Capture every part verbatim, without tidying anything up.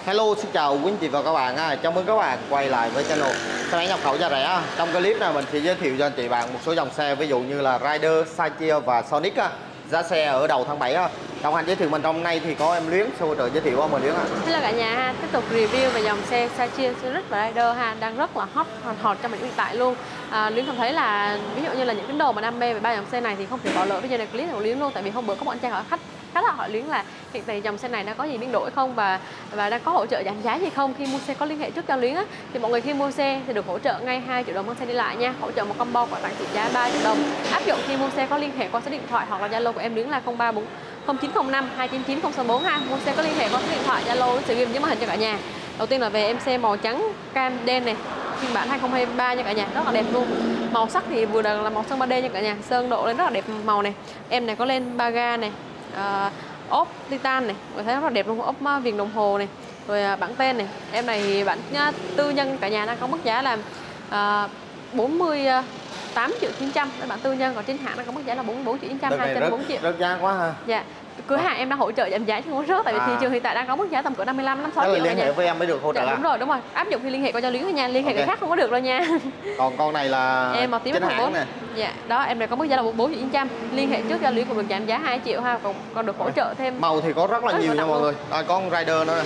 Hello, xin chào quý anh chị và các bạn. Chào mừng các bạn quay lại với channel xe máy nhập khẩu giá rẻ. Trong clip này mình sẽ giới thiệu cho anh chị bạn một số dòng xe, ví dụ như là Rider, Sachia và Sonic. Giá xe ở đầu tháng bảy. Đồng hành giới thiệu mình trong hôm nay thì có em Luyến, sẽ hỗ trợ giới thiệu qua mình Luyến. Hello cả nhà ha, tiếp tục review về dòng xe Sachia, Sonic và Rider ha, đang rất là hot hot trong hiện tại luôn. À, Luyến cảm thấy là ví dụ như là những tín đồ mà đam mê về ba dòng xe này thì không thể bỏ lỡ video này clip của Luyến luôn, tại vì hôm bữa có bọn trai hỏi khách khá là hỏi Luyến là hiện tại dòng xe này đã có gì biến đổi không và và đang có hỗ trợ giảm giá gì không. Khi mua xe có liên hệ trước cho Luyến á, thì mọi người khi mua xe thì được hỗ trợ ngay hai triệu đồng mang xe đi lại nha, hỗ trợ một combo quà tặng trị giá ba triệu đồng, áp dụng khi mua xe có liên hệ qua số điện thoại hoặc là Zalo của em Luyến là không ba bốn không chín không năm hai chín chín không sáu bốn ha. Mua xe có liên hệ qua số điện thoại Zalo sẽ ghi dưới màn hình cho cả nhà. Đầu tiên là về em xe màu trắng cam đen này, phiên bản hai không hai ba nha cả nhà, rất là đẹp luôn. Màu sắc thì vừa là màu sơn ba D nha cả nhà, sơn độ lên rất là đẹp màu này. Em này có lên ba ga này, à, ốp titan này, mình thấy rất là đẹp luôn, ốp viền đồng hồ này, rồi à, bản tên này. Em này bản uh, tư nhân cả nhà đang có mức giá là uh, bốn mươi tám triệu chín trăm, bản tư nhân, còn trên hãng đang có mức giá là bốn mươi bốn triệu chín trăm, hai trăm bốn triệu. Rất giá quá ha. Dạ. Cửa hàng em đang hỗ trợ giảm giá chứ không rớt, tại vì à. thị trường hiện tại đang có mức giá tầm cỡ năm mươi lăm, năm mươi sáu triệu. Liên hệ với em mới được hỗ trợ. Dạ, đúng rồi, đúng rồi. Áp dụng khi liên hệ qua cho Luyến thôi nha, liên hệ okay. Người khác không có được đâu nha. Còn con này là em màu tím chính hãng nè. Dạ, đó em này có mức giá là bốn mươi bốn triệu chín trăm, liên hệ trước cho Luyến cũng được giảm giá hai triệu ha, còn còn được hỗ trợ thêm. Màu thì có rất là nhiều nha mọi người. À, có con Rider nữa nè.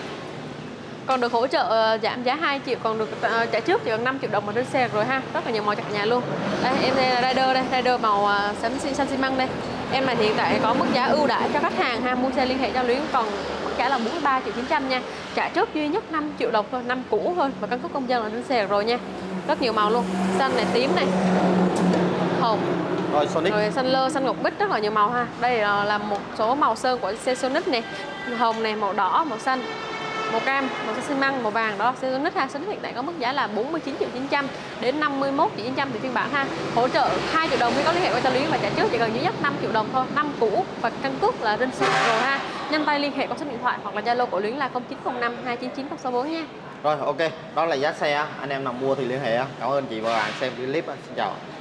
Còn được hỗ trợ uh, giảm giá hai triệu, còn được uh, trả trước chỉ cần năm triệu đồng mà trên xe rồi ha. Rất là nhiều màu cho cả nhà luôn. Đây em đây là Rider đây, Rider màu uh, xám xanh xi măng đây. Em này hiện tại có mức giá ưu đãi cho khách hàng ha, mua xe liên hệ cho Luyến còn mức giá là bốn mươi ba triệu chín trăm nha. Trả trước duy nhất năm triệu đồng thôi, năm cũ thôi và căn cước công dân là trên xe rồi nha. Rất nhiều màu luôn. Xanh này, tím này, hồng. Rồi Sonic. Rồi xanh lơ, xanh ngọc bích, rất là nhiều màu ha. Đây là, là một số màu sơn của xe Sonic này. Hồng này, màu đỏ, màu xanh, màu cam, màu xi măng, màu vàng đó. Xe Sonic ha, Sonic hiện tại có mức giá là bốn mươi chín triệu chín trăm đến năm mươi mốt triệu chín trăm thì phiên bản ha. Hỗ trợ hai triệu đồng khi có liên hệ qua cho Luyến và trả trước chỉ cần duy nhất năm triệu đồng thôi, năm cũ và căn cước là trên xe rồi ha. Nhanh tay liên hệ qua số điện thoại hoặc là Zalo của Luyến là không chín không năm hai chín chín không sáu bốn nha. Rồi ok, đó là giá xe, anh em nào mua thì liên hệ. Cảm ơn chị và bạn xem clip. Xin chào.